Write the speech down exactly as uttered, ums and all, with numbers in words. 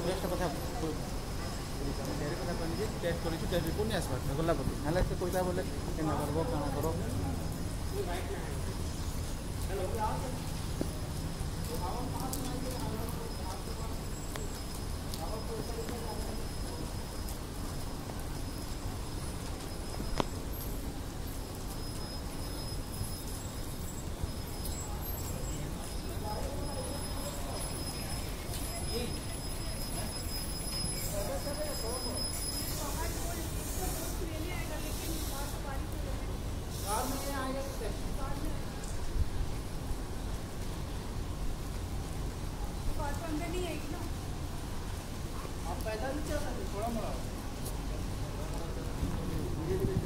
test କଥା ଡେରି କଥା କହିଲି ଯେ ଟେଷ୍ଟ କରିଛୁ ଟେଷ୍ଟ ରିପୋର୍ଟ ନେଇ ଆସିବାର ଗଲା ପରେ ହେଲେ ସେ କହିଲା ବୋଲେ କେନା କରବ କାଣା କର अंदर नहीं आएगी ना आप पैदल नहीं चल सकते थोड़ा मोड़ा